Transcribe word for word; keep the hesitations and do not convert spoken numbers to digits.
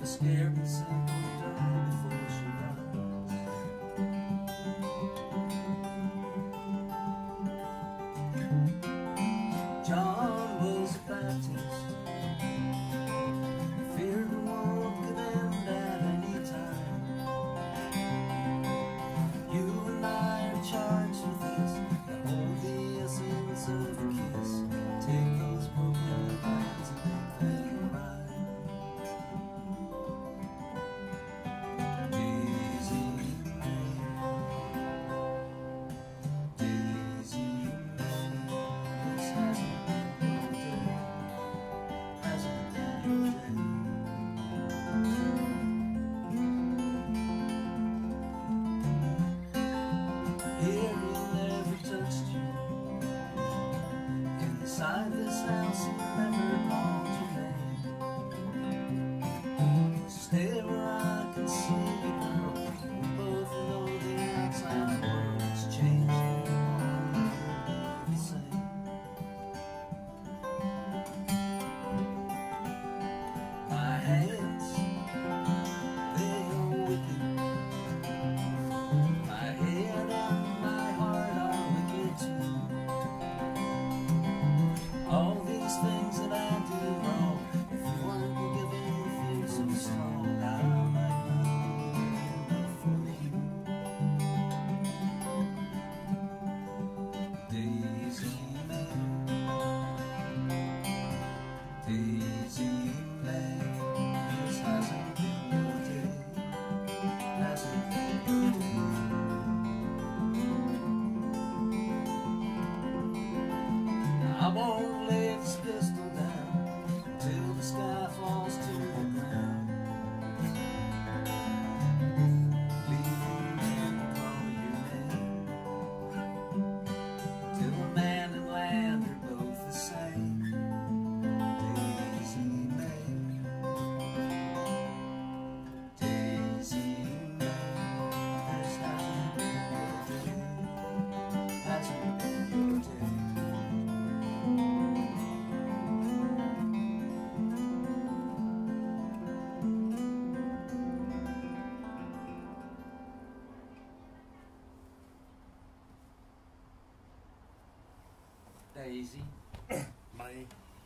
scared and simple die before she runs. John was a Baptist, feared the world could end at any time. You and I are charged with this, to hold the essence of a kiss, take those broken plans and make them right. Daisy May, Daisy May, this hasn't been your day, hasn't been your day. Here he never touched you, inside this house he never called your name. Stay where I can see you, girl. We both know the outside world's changing, will never be the same. My hands, they are wicked. My head and my heart are wicked too. All these things that I do wrong, if you weren't giving me feel so strong, I might not be enough for you. Daisy May, Daisy May, this hasn't been your day, hasn't been your day. I won't lay this pistol down until the sky falls to the ground. Leave a man call your name, till a man and land are both the same. Daisy May, Daisy May, this hasn't been your day, hasn't been your day. Daisy May.